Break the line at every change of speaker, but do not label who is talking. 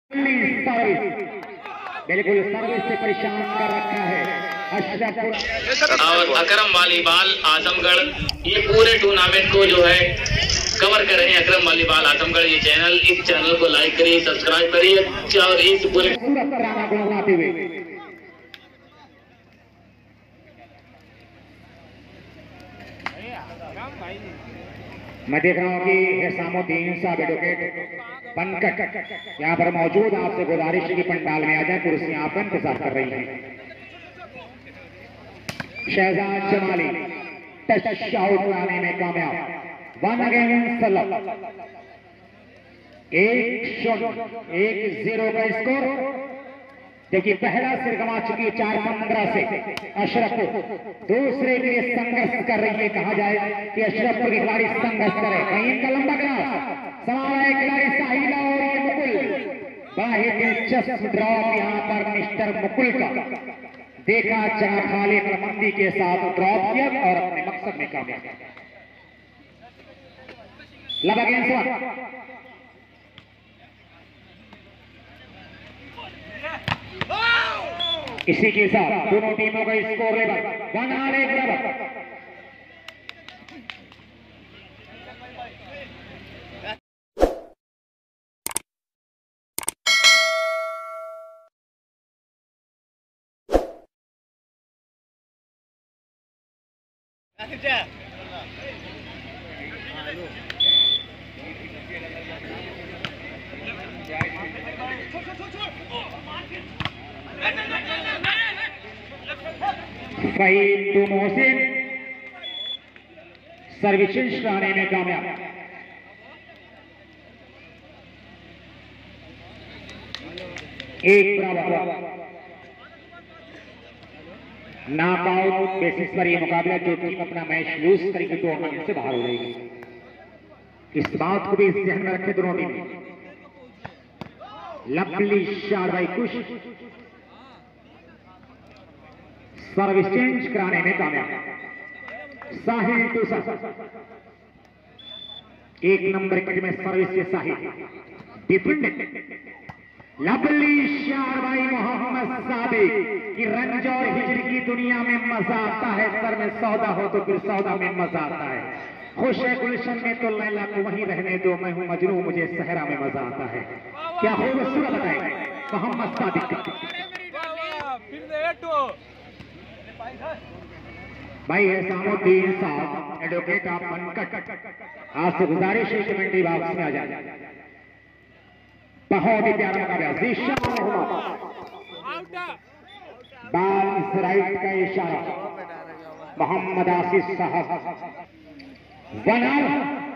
बिल्कुल सर्विस से परेशान कर रखा है अशरफ
और अकरम वालीबाल आजमगढ़। ये पूरे टूर्नामेंट को जो है कवर कर रहे हैं अकरम वालीबाल आजमगढ़। ये चैनल, इस चैनल को लाइक करिए, सब्सक्राइब करिए और इस पूरे
गुणगुनाते हुए मैं देख रहा हूँ कि हिसामुद्दीन साहब एडवोकेट बनकट यहाँ पर मौजूद। आपसे गुजारिश की पंडाल में आ जाए, कुर्सियां आपका इंतजार कर रही हैं। शहजाद जमाली टच आउट कराने में कामयाब। 1 अगेंस्ट 1-0 का स्कोर। देखिए पहला सिर गंवा चुकी है 4-15 से अशरफ को दूसरे के लिए संघर्ष कर रही है। कहा जाए कि अशरफ को खिलाड़ी संघर्ष करे। कहीं इनका लंबा ग्रास सवाल है खिलाड़ी साहिला और ये मुकुल। बड़ा ही दिलचस्प ड्रॉप यहाँ पर मिस्टर मुकुल का देखा। जहां खाली मंदी के साथ ड्रॉप किया और अपने मकसद में कामयाब। Love against 1। इसी के साथ दोनों टीमों का स्कोर लेवल 1-1 बराबर। फहीद टू मोहसिन सर्विसेज कराने में कामयाब। एक बराबर नॉकआउट बेसिस पर यह मुकाबला। जो टीम अपना मैच लूज करेगी टूर्नामेंट से बाहर हो जाएगी। इस बात को भी ध्यान में रखें दोनों टीम। Lovely shot by Kush service change कराने में कामयाब। साहिल टू एक नंबर किट में सर्विस से Sahil defend. Lovely shot by Mohammad Sadiq की रंज और हिजर की दुनिया में मजा आता है। सर में सौदा हो तो फिर सौदा में मजा आता है। खुश है गुलशन में तो लैला को वहीं रहने दो। मैं हूं मजनू, मुझे सहरा में मजा आता है। क्या खूबसूरत बताए मोहम्मद सादिक का। भाई हिसामुद्दीन साहब एडवोकेट आप बनकट, आपसे गुजारिश है कमेंट्री बॉक्स में आ जाए। बहुत ही प्यारा मुकाबला। बाल इस राइट का इशारा मोहम्मद आसिफ साहब 1 आउट।